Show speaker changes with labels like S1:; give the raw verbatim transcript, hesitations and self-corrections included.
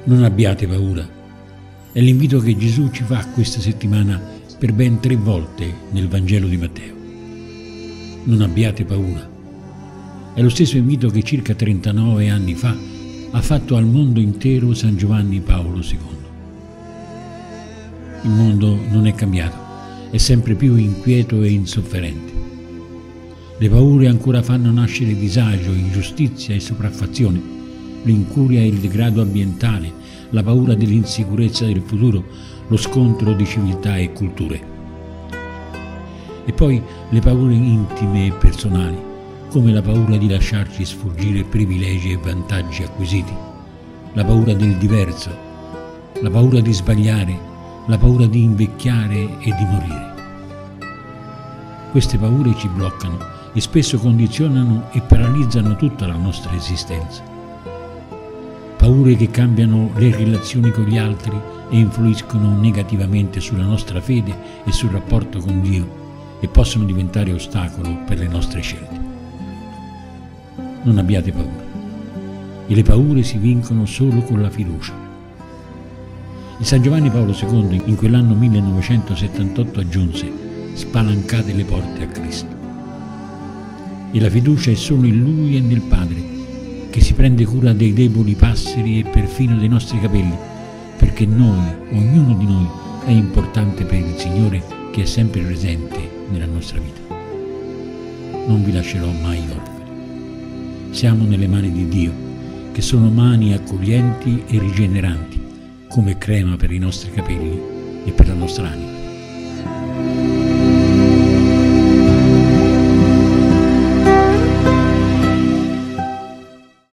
S1: Non abbiate paura. È l'invito che Gesù ci fa questa settimana per ben tre volte nel Vangelo di Matteo. Non abbiate paura. È lo stesso invito che circa trentanove anni fa ha fatto al mondo intero San Giovanni Paolo secondo. Il mondo non è cambiato, è sempre più inquieto e insofferente. Le paure ancora fanno nascere disagio, ingiustizia e sopraffazione, l'incuria e il degrado ambientale, la paura dell'insicurezza del futuro, lo scontro di civiltà e culture. E poi le paure intime e personali, come la paura di lasciarci sfuggire privilegi e vantaggi acquisiti, la paura del diverso, la paura di sbagliare, la paura di invecchiare e di morire. Queste paure ci bloccano e spesso condizionano e paralizzano tutta la nostra esistenza. Paure che cambiano le relazioni con gli altri e influiscono negativamente sulla nostra fede e sul rapporto con Dio e possono diventare ostacolo per le nostre scelte. Non abbiate paura. E le paure si vincono solo con la fiducia. Il San Giovanni Paolo secondo in quell'anno millenovecentosettantotto aggiunse: spalancate le porte a Cristo. E la fiducia è solo in Lui e nel Padre, che si prende cura dei deboli passeri e perfino dei nostri capelli, perché noi, ognuno di noi, è importante per il Signore che è sempre presente nella nostra vita. Non vi lascerò mai orfani. Siamo nelle mani di Dio, che sono mani accoglienti e rigeneranti, come crema per i nostri capelli e per la nostra anima.